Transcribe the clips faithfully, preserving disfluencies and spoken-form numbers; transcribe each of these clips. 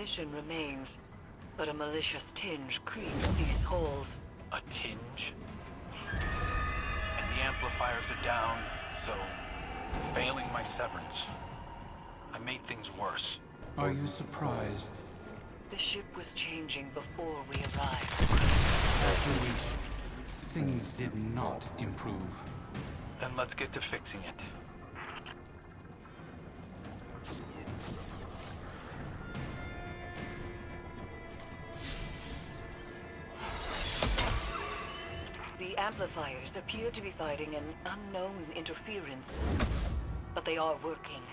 mission remains, but a malicious tinge creeps these halls. A tinge? And the amplifiers are down, so... failing my severance. I made things worse. Are you surprised? The ship was changing before we arrived. After which, things did not improve. Then let's get to fixing it. The amplifiers appear to be fighting an unknown interference, but they are working.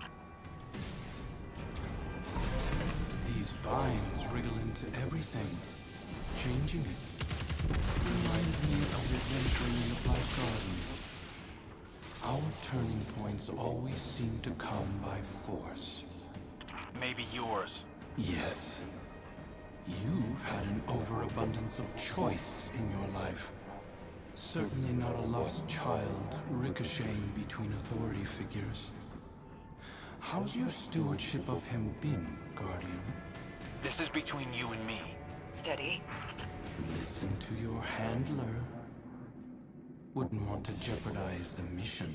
These vines wriggle into everything, changing it. Reminds me of adventuring in the Black Garden. Our turning points always seem to come by force. Maybe yours. Yes. You've had an overabundance of choice in your life. Certainly not a lost child ricocheting between authority figures. How's your stewardship of him been, Guardian? This is between you and me. Steady. Listen to your handler. Wouldn't want to jeopardize the mission.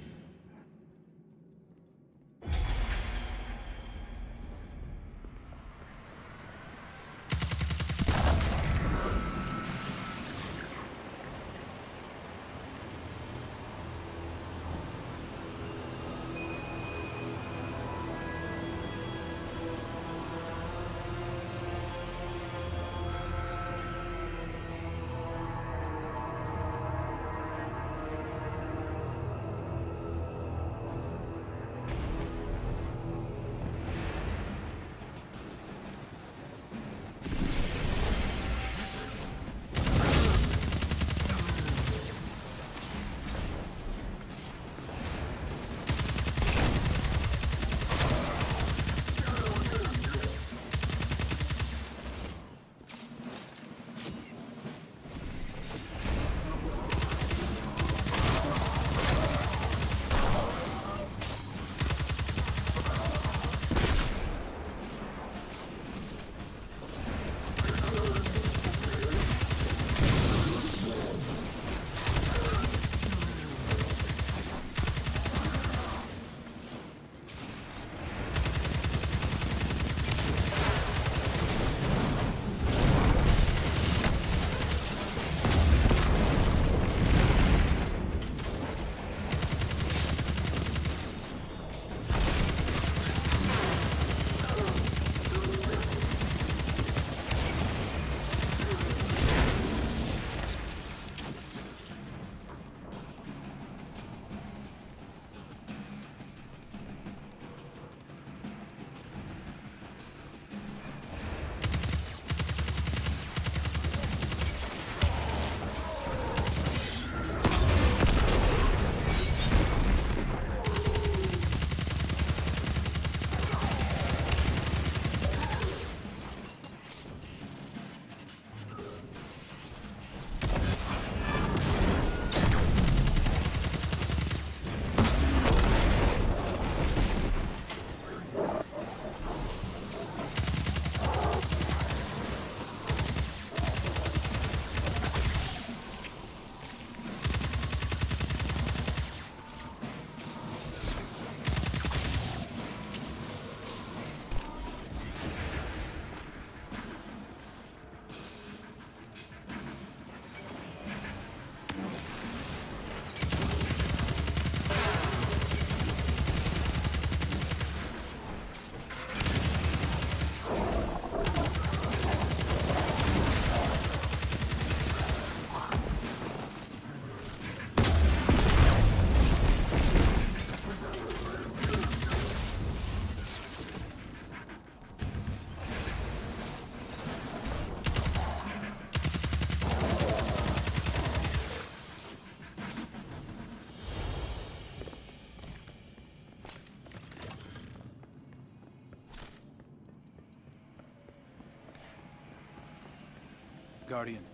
Guardian.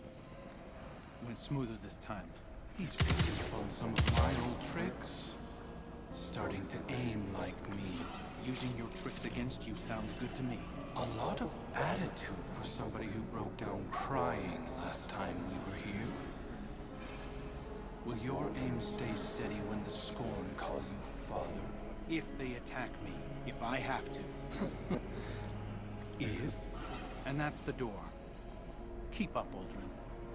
Went smoother this time. He's picking up on some of my old tricks. Starting to aim like me. Using your tricks against you sounds good to me. A lot of attitude for somebody who broke down crying last time we were here. Will your aim stay steady when the Scorn call you father? If they attack me, if I have to. If? And that's the door. Keep up, Uldren.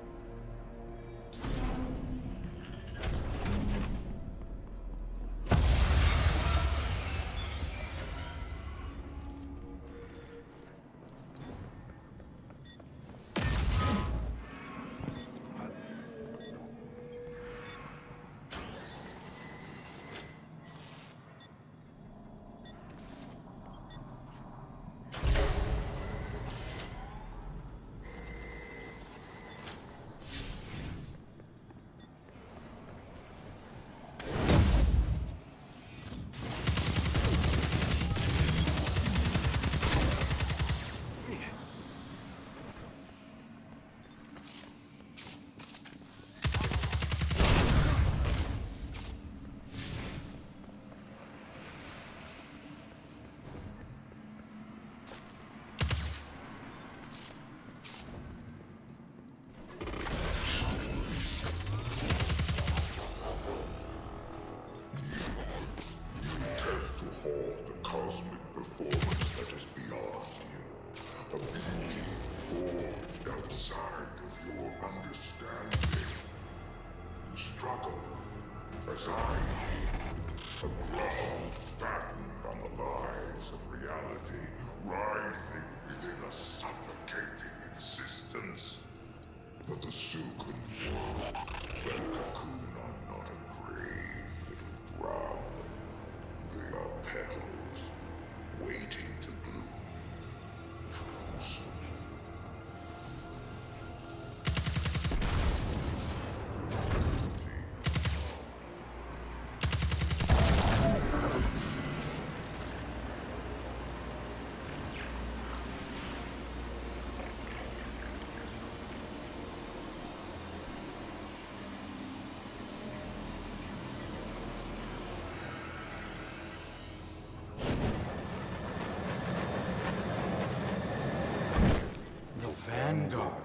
Vanguard.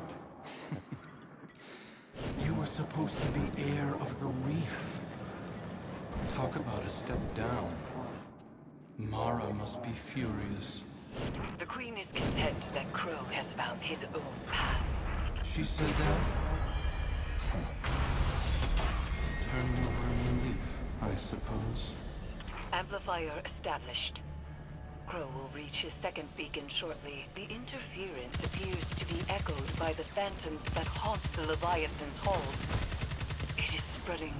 You were supposed to be heir of the reef. Talk about a step down. Mara must be furious. The Queen is content that Crow has found his own path. She said that? Huh. Turning over a new leaf, I suppose. Amplifier established. Crow will reach his second beacon shortly. The interference appears to be echoed by the phantoms that haunt the Leviathan's halls. It is spreading.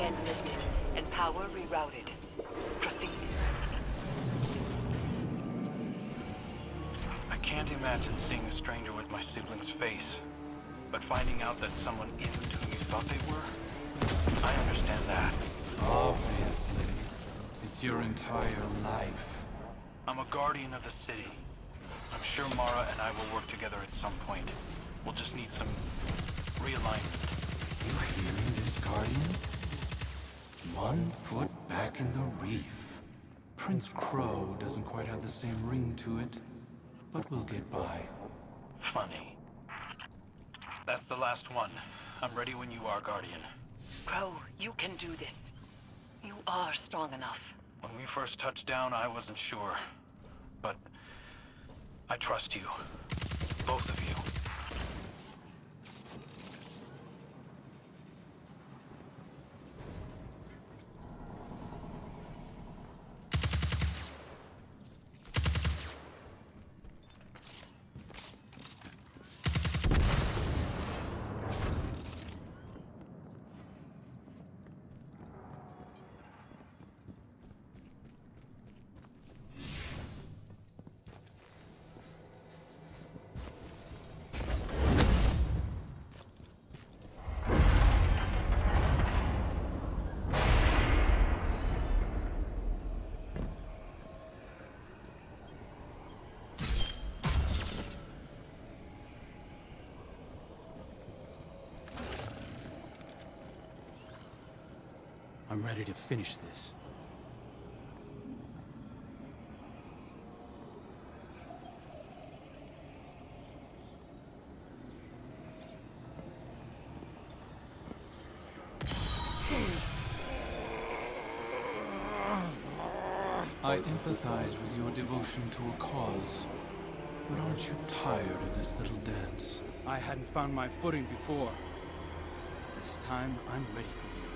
again lifted and power rerouted. Proceed. I can't imagine seeing a stranger with my sibling's face. But finding out that someone isn't who you thought they were, I understand that. Obviously. It's your entire life. I'm a guardian of the city. I'm sure Mara and I will work together at some point. We'll just need some realignment. You hearing this, Guardian? One foot back in the reef. Prince Crow doesn't quite have the same ring to it, but we'll get by. Funny. That's the last one. I'm ready when you are, Guardian. Crow, you can do this. You are strong enough. When we first touched down, I wasn't sure. But I trust you. Both of you. I'm ready to finish this. I empathize with your devotion to a cause, but aren't you tired of this little dance? I hadn't found my footing before. This time, I'm ready for you.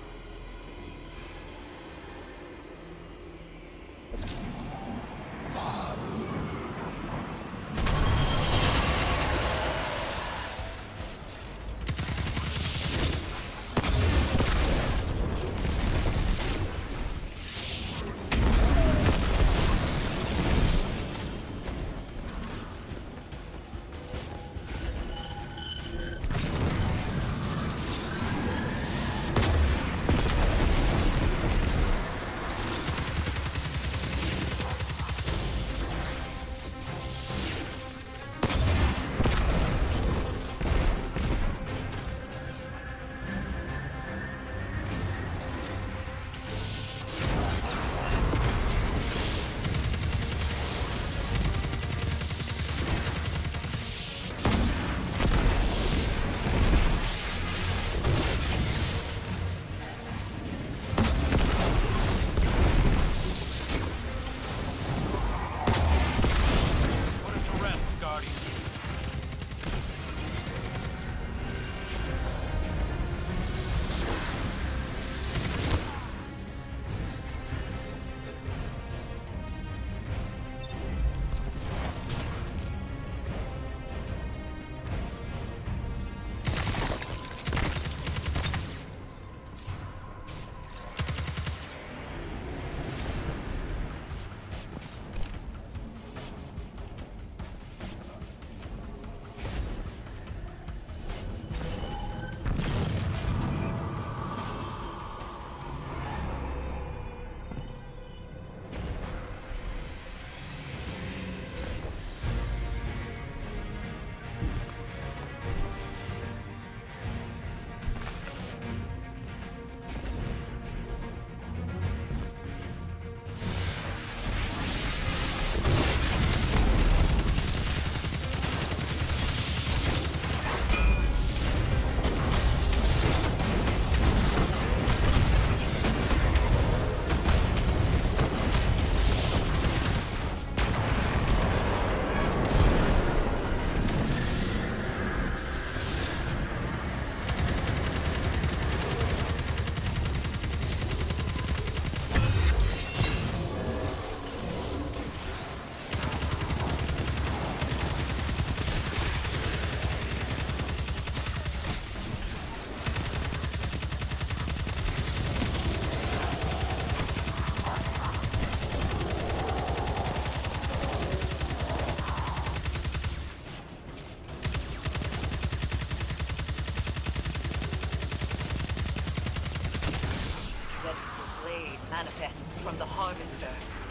manifests from the Harvester.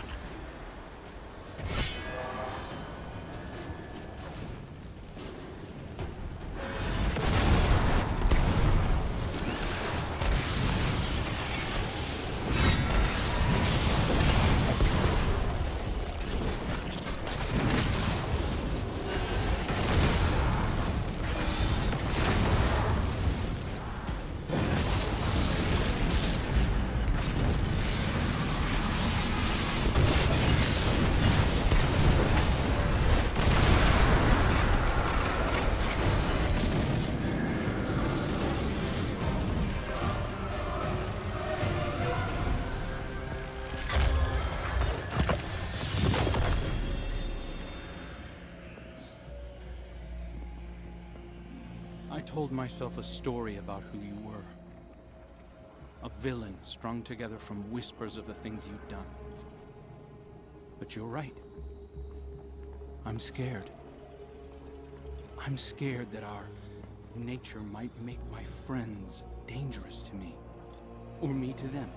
I told myself a story about who you were. A villain strung together from whispers of the things you'd done. But you're right. I'm scared. I'm scared that our nature might make my friends dangerous to me. Or me to them.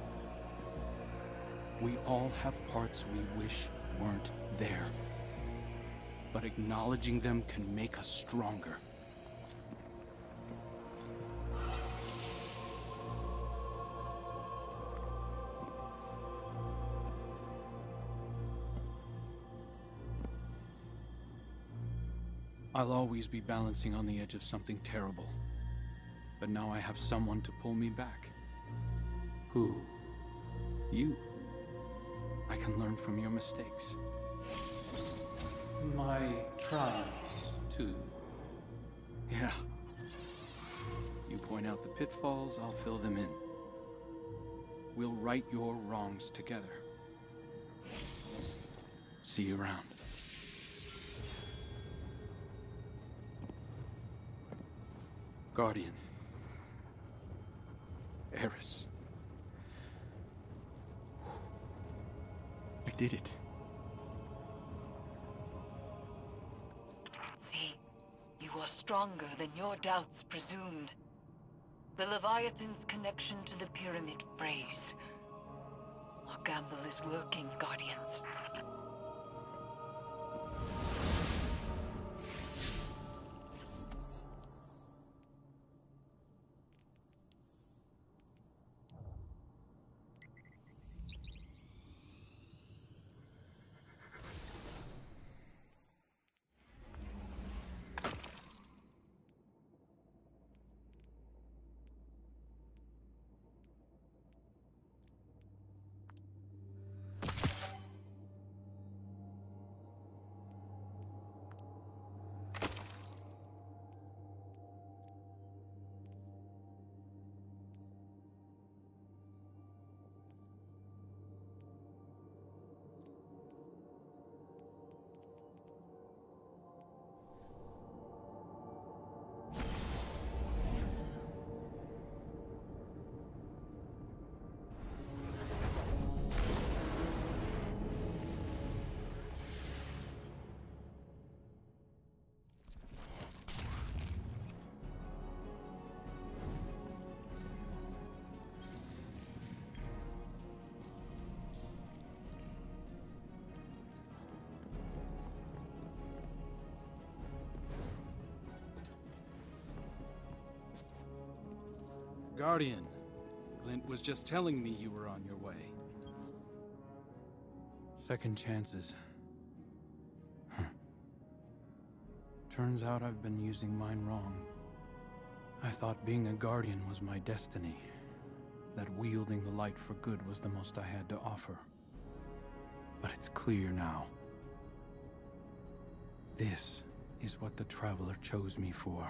We all have parts we wish weren't there. But acknowledging them can make us stronger. I'll always be balancing on the edge of something terrible. But now I have someone to pull me back. Who? You. I can learn from your mistakes. My triumphs, too. Yeah. You point out the pitfalls, I'll fill them in. We'll right your wrongs together. See you around. Guardian. Eris. I did it. See, you are stronger than your doubts presumed. The Leviathan's connection to the Pyramid phrase. Our gamble is working, Guardians. Guardian, Glint was just telling me you were on your way. Second chances. Huh. Turns out I've been using mine wrong. I thought being a Guardian was my destiny. That wielding the light for good was the most I had to offer. But it's clear now. This is what the Traveler chose me for.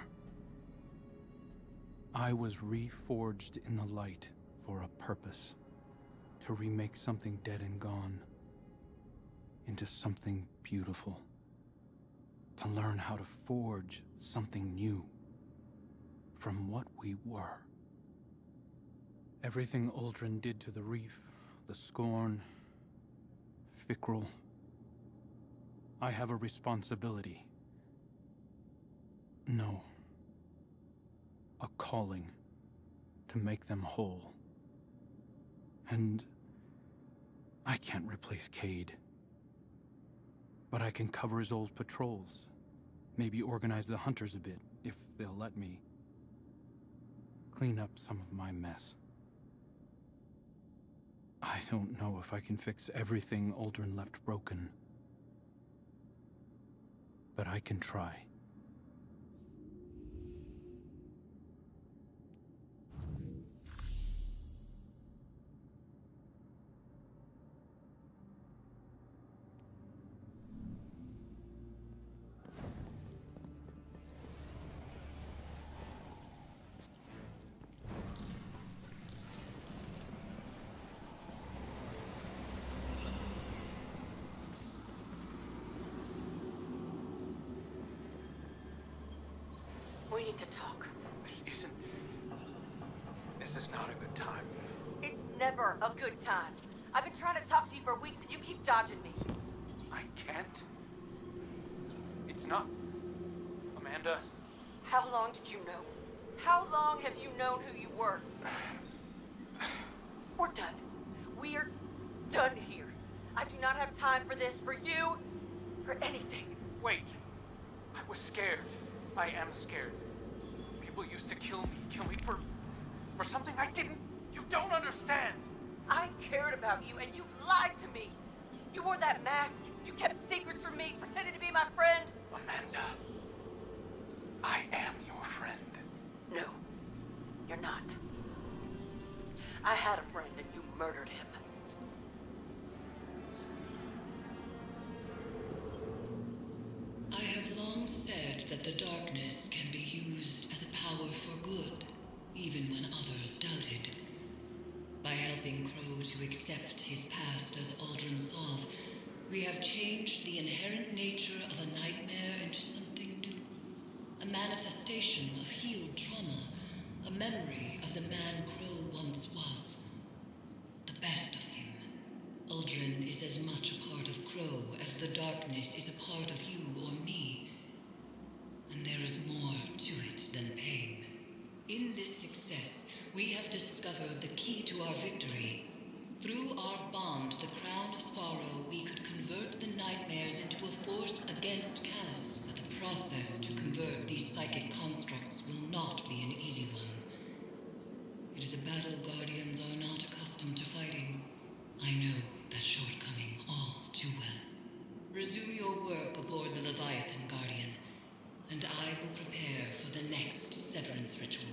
I was reforged in the light for a purpose. To remake something dead and gone into something beautiful. To learn how to forge something new from what we were. Everything Uldren did to the reef, the Scorn, Fikrul. I have a responsibility. No. A calling to make them whole. And I can't replace Cade. But I can cover his old patrols. Maybe organize the hunters a bit, if they'll let me. Clean up some of my mess. I don't know if I can fix everything Uldren left broken. But I can try. We need to talk. This isn't... This is not a good time. It's never a good time. I've been trying to talk to you for weeks and you keep dodging me. I can't. It's not... Amanda... How long did you know? How long have you known who you were? We're done. We're done here. I do not have time for this, for you, for anything. Wait. I was scared. I am scared. People used to kill me, kill me for... for something I didn't... You don't understand! I cared about you and you lied to me. You wore that mask. You kept secrets from me, pretended to be my friend. Amanda. I am your friend. No, you're not. I had a friend and you murdered him. I have long said that the darkness can be used as a power for good, even when others doubted. By helping Crow to accept his past as Uldren Sov, we have changed the inherent nature of a nightmare into something new. A manifestation of healed trauma, a memory of the man Crow once was. The best of him. Uldren is as much a part of Crow as the darkness is a part of you or me. And there is more to it than pain. In this success, we have discovered the key to our victory. Through our bond, the Crown of Sorrow, we could convert the nightmares into a force against Callus. But the process to convert these psychic constructs will not be an easy one. It is a battle Guardians are not accustomed to fighting. I know that shortcoming all too well. Resume your work aboard the Leviathan, Guardian, and I will prepare for the next severance ritual.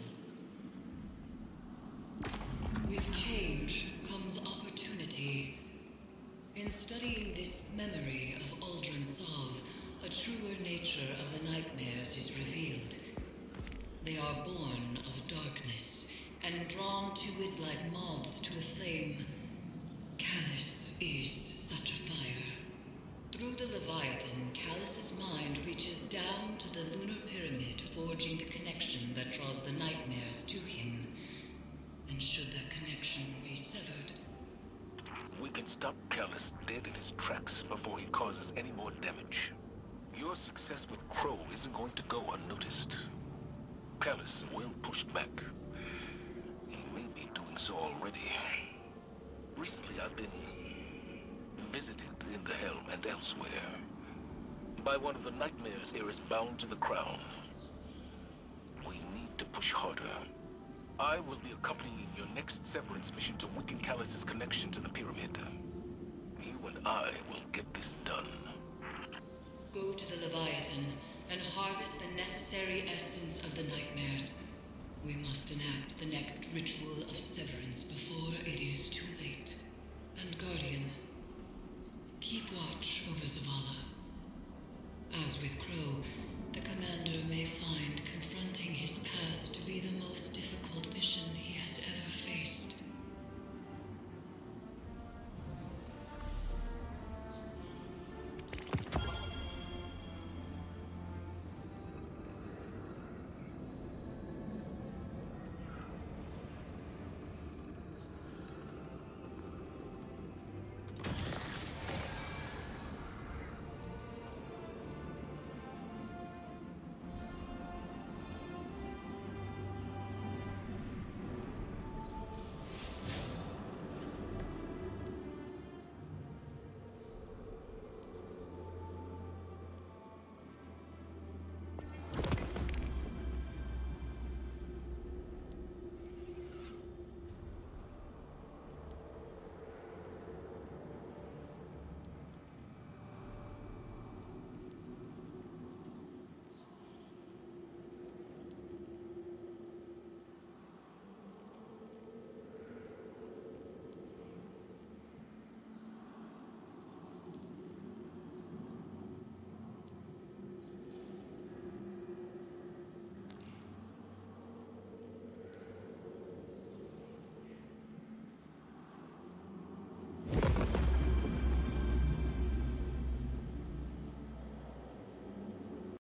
With change comes opportunity. In studying this memory of Uldren Sov, a truer nature of the nightmares is revealed. They are born of darkness, and drawn to it like moths to a flame. Callus is such a fire. Through the Leviathan, Callus's mind reaches down to the lunar pyramid, forging the connection that draws the nightmares to him. And should that connection be severed, we can stop Callus dead in his tracks before he causes any more damage. Your success with Crow isn't going to go unnoticed. Callus will push back. He may be doing so already. Recently, I've been visited in the Helm and elsewhere by one of the nightmares heirs bound to the Crown. We need to push harder. I will be accompanying your next severance mission to weaken Callus's connection to the pyramid. You and I will get this done. go to the Leviathan and harvest the necessary essence of the nightmares. We must enact the next ritual of severance before it is too late. And Guardian, keep watch over Zavala. As with Crow, the Commander may find confronting his past to be the